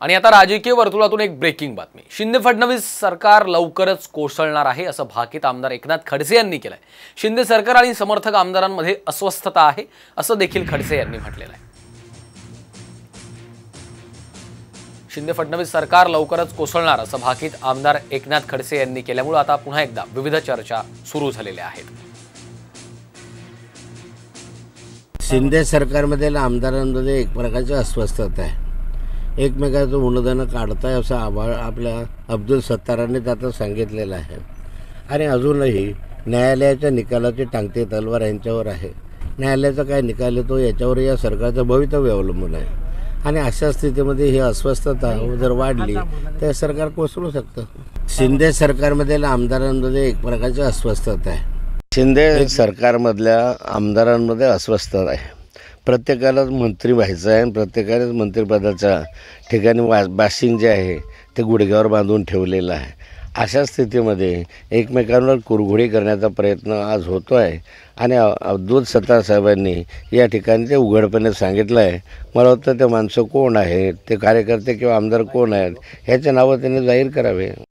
आणि आता राजकीय वर्तुळातून एक ब्रेकिंग बातमी। शिंदे फडणवीस सरकार लवकरच कोसळणार आहे असं भाकीत आमदार एकनाथ खडसे यांनी केलंय। शिंदे सरकार आणि समर्थक आमदारांमध्ये अस्वस्थता आहे असं देखील खडसे यांनी म्हटलेलं आहे। शिंदे फडणवीस सरकार लवकरच कोसळणार असं भाकीत आमदार एकनाथ खडसे यांनी केल्यामुळे आता पुन्हा एकदा विविध चर्चा सुरू झालेल्या आहेत। शिंदे सरकारमधील आमदारांमध्ये एक प्रकारची अस्वस्थता आहे। एकमेकाचं उन्नदानं काढताय असं आपल्या अब्दुल सत्तारांनी त्यात सांगितलेलं आहे। आणि अजूनही न्यायालयाच्या निकालाची टांगती तलवार यांच्यावर आहे। न्यायालयाचा काय निकाल येतो याच्यावर या सरकारचं भवितव्य अवलंबून आहे। आणि अशा स्थितीमध्ये ही अस्वस्थता जर वाढली तर सरकार कोसळू शकतं। शिंदे सरकारमधील आमदारांमध्ये एक प्रकारची अस्वस्थता आहे। शिंदे सरकारमधल्या आमदारांमध्ये अस्वस्थता आहे। प्रत्येकालाच मंत्री व्हायचं आहे आणि प्रत्येकालाच मंत्रिपदाच्या ठिकाणी बाशिंग जे आहे ते गुडघ्यावर बांधून ठेवलेलं आहे। अशा स्थितीमध्ये एकमेकांवर कुरघोडी करण्याचा प्रयत्न आज होतो आहे। आणि अब्दुल सत्तार साहेबांनी या ठिकाणी ते उघडपणे सांगितलं आहे। मला वाटतं ते माणसं कोण आहेत, ते कार्यकर्ते किंवा आमदार कोण आहेत ह्याचे नावं त्यांनी जाहीर करावे।